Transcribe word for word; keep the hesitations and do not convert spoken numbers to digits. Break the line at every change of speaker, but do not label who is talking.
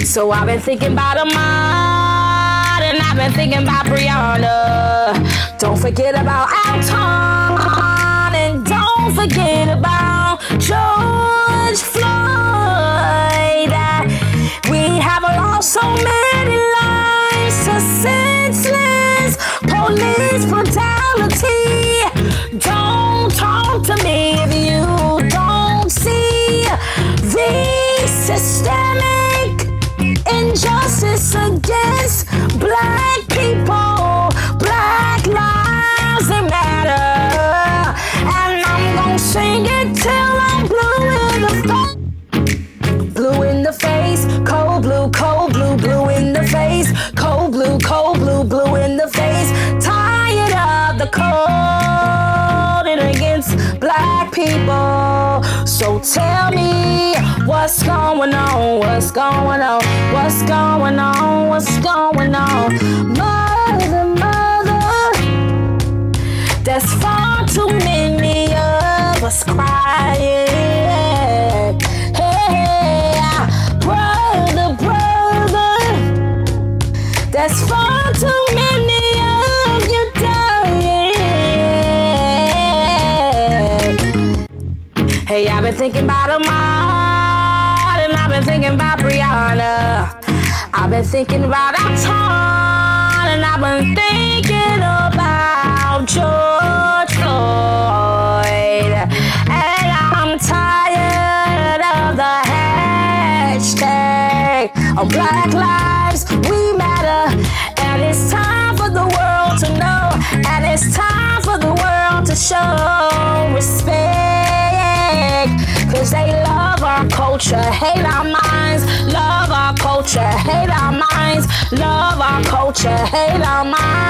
So I've been thinking about Ahmaud, and I've been thinking about Breonna. Don't forget about Alton, and don't forget about George Floyd. We have lost so many lives to senseless police brutality. Don't talk to me if you don't see the systemic injustice against black people. Black lives, they matter. And I'm gonna sing it till I'm blue in the face. Blue in the face, cold blue, cold blue, blue in the face. Cold blue, cold blue, blue in the face. Tired of the cold and against black people. So tell me what's going on, what's going on, what's going on, what's going on. Mother, mother, there's far too many of us crying. Hey, brother, brother, there's far too many of you dying. Hey, I've been thinking about Ahmaud, and I've been thinking about Breonna. I've been thinking about Alton, and I've been thinking about George Floyd. And I'm tired of the hashtag of Black Lives We Matter. And it's time for the world to know, and it's time for the world to show respect. Cause they love our culture, hate our minds. Love our culture, hate our minds. Love our culture, hate our minds.